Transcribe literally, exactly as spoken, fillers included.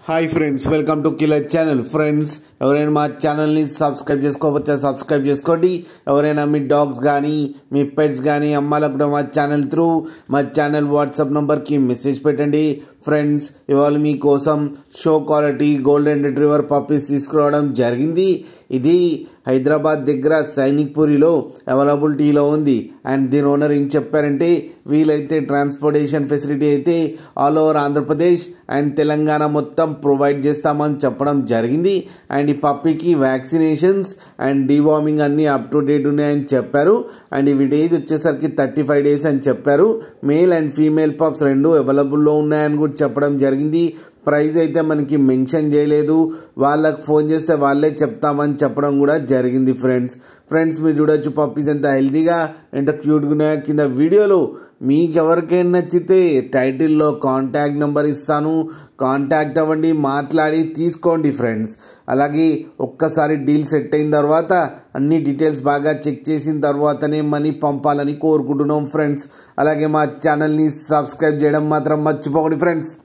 Hi friends, welcome to killer channel. Friends, ఎవరైనా మా ఛానల్ని సబ్స్క్రైబ్ చేసుకోకపోతే సబ్స్క్రైబ్ చేసుకోండి. ఎవరైనా మీ డాగ్స్ కానీ మీ పెట్స్ కానీ అమ్మాలకు కూడా మా ఛానల్ త్రూ మా ఛానల్ వాట్సాప్ నెంబర్కి మెసేజ్ పెట్టండి. ఫ్రెండ్స్, ఇవాళ మీకోసం show quality golden retriever puppies తీసుకురావడం జరిగింది. ఇది హైదరాబాద్ దగ్గర సైనిక్పూరిలో అవైలబిలిటీలో ఉంది. అండ్ దీని ఓనర్ ఏం చెప్పారంటే, వీలైతే ట్రాన్స్పోర్టేషన్ ఫెసిలిటీ అయితే all over Andhra Pradesh and Telangana మొత్తం ప్రొవైడ్ చేస్తామని చెప్పడం జరిగింది. అండ్ ఈ పప్పీకి వ్యాక్సినేషన్స్ అండ్ డీవార్మింగ్ అన్నీ అప్ టు డేట్ ఉన్నాయని చెప్పారు. అండ్ ఈ ఏజ్ వచ్చేసరికి థర్టీ ఫైవ్ డేస్ అని చెప్పారు. మేల్ అండ్ ఫీమేల్ పప్స్ రెండు అవైలబుల్లో ఉన్నాయని కూడా చెప్పడం జరిగింది. ప్రైస్ అయితే మనకి మెన్షన్ చేయలేదు. వాళ్ళకి ఫోన్ చేస్తే వాళ్ళే చెప్తామని చెప్పడం కూడా జరిగింది. ఫ్రెండ్స్ ఫ్రెండ్స్ మీరు చూడొచ్చు పప్పీస్ ఎంత హెల్తీగా ఎంత క్యూట్గా ఉన్నాయో. కింద వీడియోలో మీకు ఎవరికైనా నచ్చితే టైటిల్లో కాంటాక్ట్ నెంబర్ ఇస్తాను, కాంటాక్ట్ అవ్వండి, మాట్లాడి తీసుకోండి ఫ్రెండ్స్. అలాగే ఒక్కసారి డీల్ సెట్ అయిన తర్వాత అన్ని డీటెయిల్స్ బాగా చెక్ చేసిన తర్వాతనే మనీ పంపాలని కోరుకుంటున్నాం ఫ్రెండ్స్. అలాగే మా ఛానల్ని సబ్స్క్రైబ్ చేయడం మాత్రం మర్చిపోకండి ఫ్రెండ్స్.